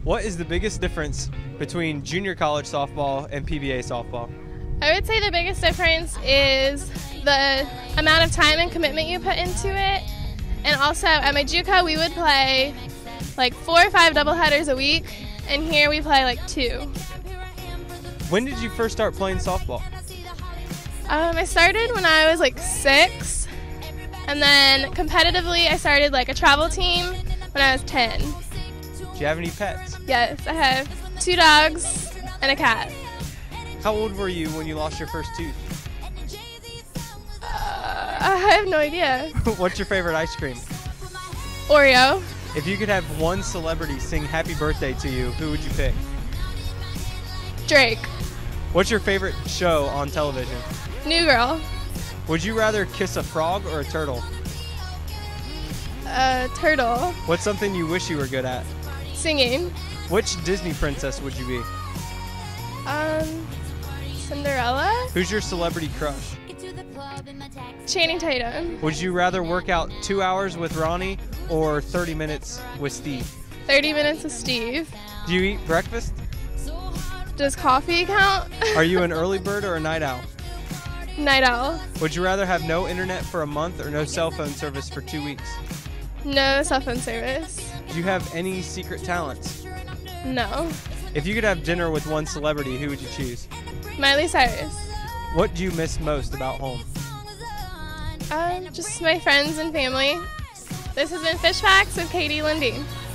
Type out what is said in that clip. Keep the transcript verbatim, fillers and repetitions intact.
What is the biggest difference between junior college softball and P B A softball? I would say the biggest difference is the amount of time and commitment you put into it. And also at my JUCO we would play like four or five doubleheaders a week, and here we play like two. When did you first start playing softball? Um, I started when I was like six, and then competitively I started like a travel team when I was ten. Do you have any pets? Yes, I have two dogs and a cat. How old were you when you lost your first tooth? Uh, I have no idea. What's your favorite ice cream? Oreo. If you could have one celebrity sing happy birthday to you, who would you pick? Drake. What's your favorite show on television? New Girl. Would you rather kiss a frog or a turtle? Uh, turtle. What's something you wish you were good at? Singing. Which Disney princess would you be? Um, Cinderella. Who's your celebrity crush? Channing Tatum. Would you rather work out two hours with Ronnie or thirty minutes with Steve? thirty minutes with Steve. Do you eat breakfast? Does coffee count? Are you an early bird or a night owl? Night owl. Would you rather have no internet for a month or no cell phone service for two weeks? No cell phone service. Do you have any secret talents? No. If you could have dinner with one celebrity, who would you choose? Miley Cyrus. What do you miss most about home? Um, just my friends and family. This has been Fish Facts with Kayti Lundin.